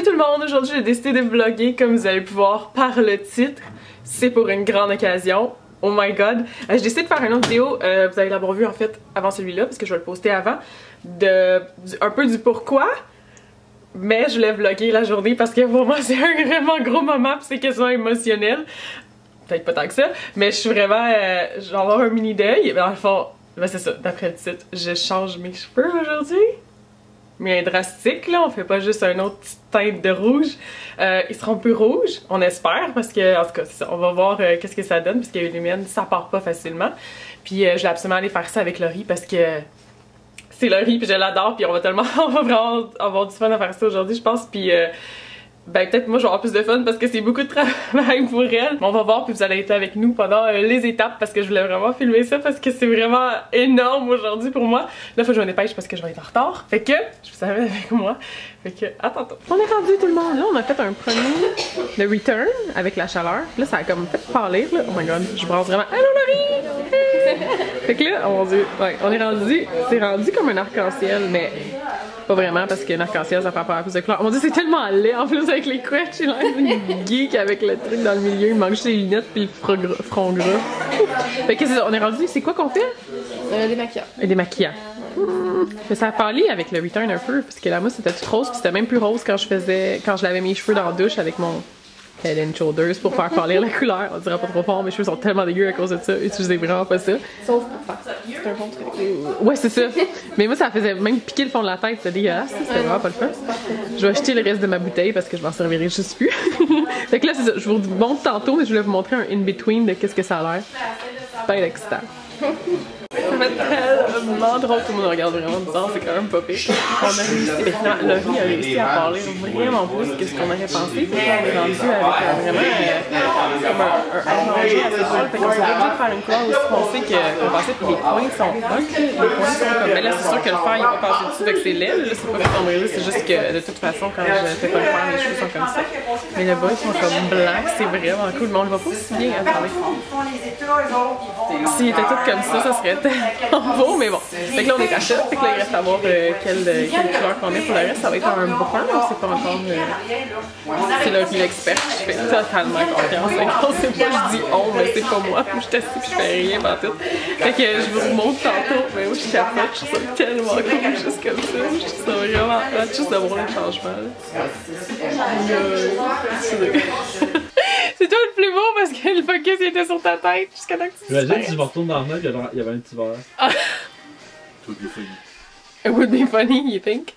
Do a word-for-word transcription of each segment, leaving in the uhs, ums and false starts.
Salut tout le monde, aujourd'hui j'ai décidé de vlogger comme vous avez pu voir par le titre. C'est pour une grande occasion. Oh my god. Euh, j'ai décidé de faire une autre vidéo, euh, vous allez l'avoir vu en fait avant celui-là parce que je vais le poster avant, de du, un peu du pourquoi. Mais je voulais vlogger la journée parce que pour moi c'est un vraiment gros moment pis c'est quasiment émotionnel. Peut-être pas tant que ça, mais je suis vraiment, euh, je vais avoir un mini deuil. Dans le fond, ben c'est ça, d'après le titre, je change mes cheveux aujourd'hui. Mais drastique là, on fait pas juste un autre petite teinte de rouge. Euh, ils seront plus rouges, on espère, parce que, en tout cas, c'est ça, on va voir euh, qu'est-ce que ça donne, parce que les miennes, ça part pas facilement. Puis euh, je vais absolument aller faire ça avec Laurie, parce que c'est Laurie, puis je l'adore, puis on va tellement, on va vraiment avoir du fun à faire ça aujourd'hui, je pense, puis euh, ben peut-être moi je vais avoir plus de fun parce que c'est beaucoup de travail pour elle. On va voir, puis vous allez être avec nous pendant euh, les étapes parce que je voulais vraiment filmer ça parce que c'est vraiment énorme aujourd'hui pour moi. Là faut que je me dépêche parce que je vais être en retard. Fait que je vous savais avec moi. Fait que à tantôt. On est rendu tout le monde. Là on a fait un premier de return avec la chaleur. Là ça a comme fait pâlir là. Oh my god, je brasse vraiment. Allô Laurie! Fait que là, oh mon dieu, ouais, on est rendu, c'est rendu comme un arc-en-ciel, mais pas vraiment parce qu'un arc-en-ciel ça fait pas plus de couleur. Oh mon dieu, c'est tellement laid en plus avec les couettes, j'ai l'air d'une geek avec le truc dans le milieu, il manque juste les lunettes puis le front gras. Fait que c'est ça, on est rendu, c'est quoi qu'on fait? Euh, des maquillants. Et des maquillants. Mmh. Mais ça a parlé avec le return un peu, parce que la mousse c'était toute rose, puis c'était même plus rose quand je faisais, quand je lavais mes cheveux dans la douche avec mon Head and Shoulders pour faire pâlir la couleur. On dirait pas trop fort, mes cheveux sont tellement dégueux à cause de ça. Utilisez vraiment pas ça. Sauf pour faire ça. C'est un bon truc. Ouais, c'est ça. Mais moi, ça faisait même piquer le fond de la tête. C'était dégueulasse. C'était vraiment pas le fun. Je vais acheter le reste de ma bouteille parce que je m'en servirai juste plus. Fait que là, c'est ça. Je vous montre tantôt, mais je voulais vous montrer un in-between de qu'est-ce que ça a l'air. Pas excitant. Ça fait tellement drôle, tout le monde regarde vraiment bizarre, c'est quand même pas pire. On a réussi, mais finalement, Laurie a réussi à parler vraiment plus que ce qu'on aurait pensé. Puis on est rendu avec un, vraiment euh, comme un, un arrangé assez drôle. Fait qu'on s'est obligé de faire une couleur aussi foncée qu'on pensait, puis les points sont hot. Les points sont comme. Mais là, c'est sûr que le fer il est pas passé dessus, fait que c'est laid. Là, c'est pas que c'est là, c'est juste que de toute façon, quand je fais pas le fer, les cheveux sont comme ça. Mais le bas, ils sont comme blancs, c'est vraiment cool. Mais on le voit pas aussi bien à travers. S'il était tout comme ça, ça serait tellement beau, mais bon. Fait que là on est à chute, fait que là il reste à voir euh, quelle, quelle couleur qu'on met pour le reste. Ça va être un brun, c'est pas encore. Euh, c'est là qui l'expert, je fais totalement confiance. On sait pas, je dis on, mais c'est pas moi. Je suis assise pis je fais rien par tout. Fait que je vous remonte tantôt, mais moi je capote, je trouve ça tellement cool, juste comme ça. Je trouve ça vraiment hot, juste de voir le changement. C'est toi le plus beau parce que le focus il était sur ta tête jusqu'à temps que tu Imagine si je me retourne dans le net, il y avait un petit verre. Ah. It would be funny. It would be funny, you think?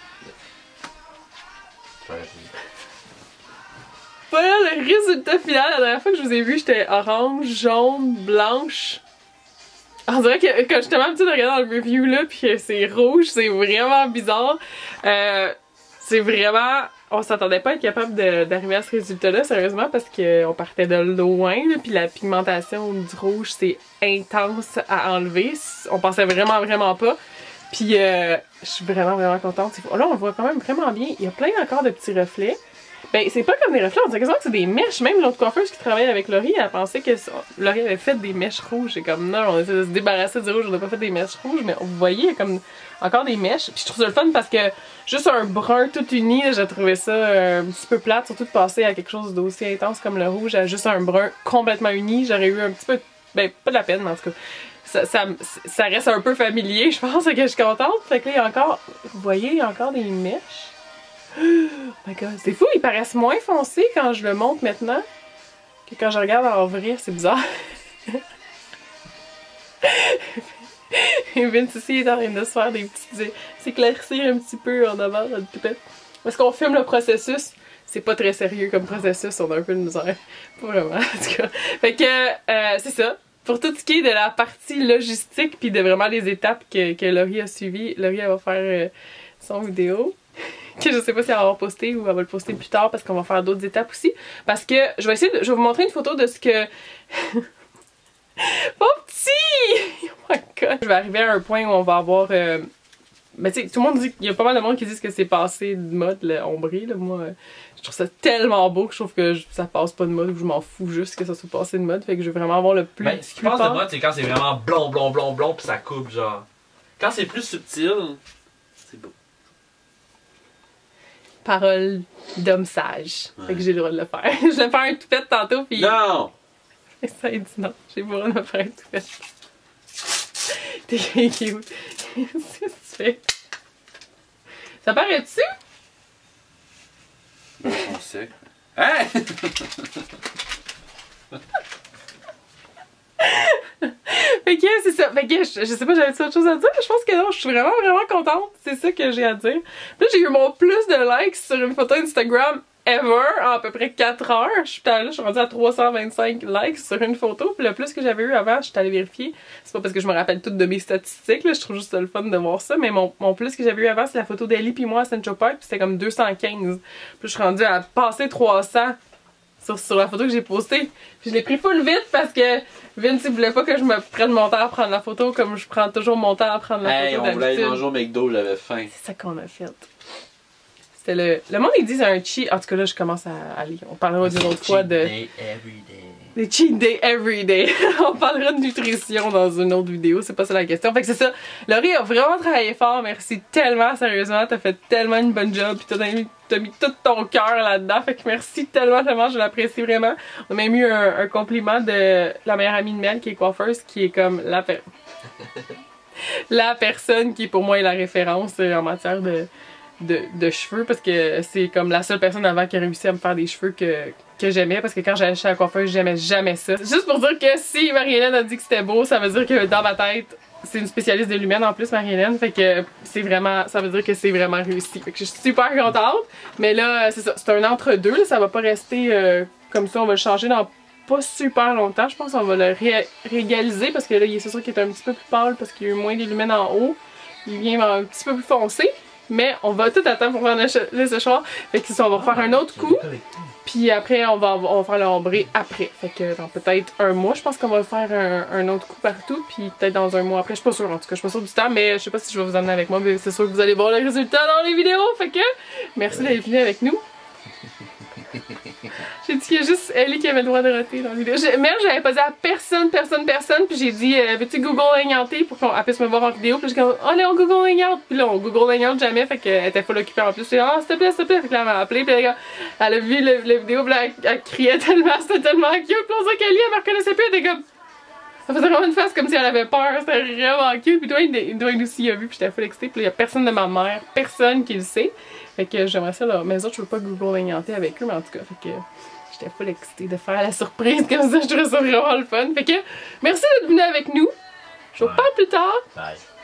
Voilà le résultat final. La dernière fois que je vous ai vu, j'étais orange, jaune, blanche. On dirait que quand j'étais tellement habituée de regarder dans le review là, puis c'est rouge, c'est vraiment bizarre. Euh, c'est vraiment... On s'attendait pas à être capable d'arriver à ce résultat-là, sérieusement, parce qu'on partait de loin, puis la pigmentation du rouge, c'est intense à enlever. On pensait vraiment, vraiment pas. Puis euh, je suis vraiment, vraiment contente. Là, on le voit quand même vraiment bien. Il y a plein encore de petits reflets. Ben, c'est pas comme des reflets, on dirait quasiment que c'est des mèches. Même l'autre coiffeuse qui travaillait avec Laurie, elle pensait que Laurie avait fait des mèches rouges. C'est comme, non, on essaie de se débarrasser du rouge, on n'a pas fait des mèches rouges, mais vous voyez, il y a comme encore des mèches. Puis je trouve ça le fun parce que juste un brun tout uni, j'ai trouvé ça un petit peu plate, surtout de passer à quelque chose d'aussi intense comme le rouge à juste un brun complètement uni. J'aurais eu un petit peu, ben, pas de la peine, mais en tout cas. Ça, ça, ça reste un peu familier, je pense, que je suis contente. Fait que là, il y a encore, vous voyez, il y a encore des mèches. Oh my god, c'est fou, ils paraissent moins foncés quand je le monte maintenant que quand je regarde en vrai, c'est bizarre. Et Vince ici est en train de se faire des petits... s'éclaircir un petit peu en avant dans le pipette. Parce qu'on filme le processus, c'est pas très sérieux comme processus, on a un peu de misère. Pas vraiment, en tout cas. Fait que, euh, c'est ça. Pour tout ce qui est de la partie logistique puis de vraiment les étapes que, que Laurie a suivies, Laurie elle va faire euh, son vidéo. Que je sais pas si elle va poster ou elle va le poster plus tard parce qu'on va faire d'autres étapes aussi. Parce que je vais essayer de, je vais vous montrer une photo de ce que... Mon petit! Oh my god! Je vais arriver à un point où on va avoir... Euh... Mais tu sais, tout le monde dit qu'il y a pas mal de monde qui disent que c'est passé de mode, le ombré. Là. Moi, euh, je trouve ça tellement beau que je trouve que je, ça passe pas de mode ou je m'en fous juste que ça soit passé de mode. Fait que je vais vraiment avoir le plus... Ben, ce qui passe de mode, c'est quand c'est vraiment blond, blond, blond, blond pis ça coupe, genre. Quand c'est plus subtil, c'est beau. Parole d'homme sage. Ouais. Fait que j'ai le droit de le faire. Je l'ai fait un toupette tantôt pis... Non! Ça a dit non, j'ai pas le droit de me faire un toupette. T'es cute. Qu'est-ce que tu fais? Ça paraît-tu? Ben, on sait. Hein? Fait que c'est ça. Fait que je, je sais pas, j'avais autre chose à dire. Je pense que non, je suis vraiment, vraiment contente. C'est ça que j'ai à dire. Puis là, j'ai eu mon plus de likes sur une photo Instagram ever en à peu près quatre heures. Je suis allée, je suis rendue à trois cent vingt-cinq likes sur une photo. Puis le plus que j'avais eu avant, je suis allée vérifier. C'est pas parce que je me rappelle toutes de mes statistiques, là, je trouve juste le fun de voir ça. Mais mon, mon plus que j'avais eu avant, c'est la photo d'Ellie puis moi à Central Park. Puis c'était comme deux cent quinze. Puis je suis rendue à passer trois cents. Sur, sur la photo que j'ai postée. Puis je l'ai pris full vite parce que Vince il voulait pas que je me prenne mon temps à prendre la photo comme je prends toujours mon temps à prendre la hey, photo on voulait aller manger au McDo, j'avais faim. C'est ça qu'on a fait. C'était le... Le monde ils disent un cheat... En tout cas là je commence à aller. On parlera d'une autre fois de... Day every day. Des cheat day every day. On parlera de nutrition dans une autre vidéo, c'est pas ça la question. Fait que c'est ça. Laurie a vraiment travaillé fort, merci tellement, sérieusement. T'as fait tellement une bonne job, pis t'as mis, t'as mis tout ton cœur là-dedans. Fait que merci tellement, tellement, je l'apprécie vraiment. On a même eu un, un compliment de la meilleure amie de Mel qui est coiffeuse, qui est comme la, per... la personne qui pour moi est la référence en matière de, de, de cheveux, parce que c'est comme la seule personne avant qui a réussi à me faire des cheveux que... que j'aimais, parce que quand j'allais chez la coiffeuse, j'aimais jamais ça. Juste pour dire que si Marie-Hélène a dit que c'était beau, ça veut dire que dans ma tête, c'est une spécialiste de l'humaine en plus, Marie-Hélène, fait que c'est vraiment, ça veut dire que c'est vraiment réussi. Fait que je suis super contente, mais là, c'est ça, c'est un entre-deux, là, ça va pas rester euh, comme ça, on va le changer dans pas super longtemps, je pense qu'on va le ré réégaliser, parce que là, c'est sûr qu'il est un petit peu plus pâle, parce qu'il y a eu moins d'illumen en haut, il vient un petit peu plus foncé. Mais on va tout attendre pour faire le, le séchoir. Fait que ça, on va faire un autre coup. Puis après, on va, on va faire le ombré après. Fait que dans peut-être un mois, je pense qu'on va faire un, un autre coup partout. Puis peut-être dans un mois après. Je suis pas sûre, en tout cas, je suis pas sûre du temps. Mais je sais pas si je vais vous emmener avec moi. Mais c'est sûr que vous allez voir le résultat dans les vidéos. Fait que merci d'être venu avec nous. J'ai dit qu'il y a juste Ellie qui avait le droit de roter dans la vidéo. Merde, j'avais pas dit à personne, personne, personne. Puis j'ai dit, euh, veux-tu Google Hangouter pour qu'on puisse me voir en vidéo. Puis j'ai dit, oh là, on Google Hangout. Puis là, on Google Hangout jamais. Fait qu'elle était full occupée en plus. J'ai dit, oh, s'il te plaît, s'il te plaît. Fait que là, elle m'a appelé. Puis elle, elle a vu le, la vidéo. Puis là, elle, elle criait tellement, c'était tellement cute. Puis on dirait qu'Ellie, elle me reconnaissait plus. Elle était comme. Elle faisait vraiment une face comme si elle avait peur. C'était vraiment cute. Puis Dwayne, Dwayne aussi a vu. Puis j'étais full excitée. Puis là, il y a personne de ma mère. Personne qui le sait. Fait que j'aimerais ça là. Mais les autres, je veux pas Google Hangouter avec eux. Mais en tout cas, fait que. J'étais full excitée de faire la surprise comme ça, je trouvais ça vraiment le fun. Fait que, merci d'être venu avec nous. Je vous parle plus tard. Bye.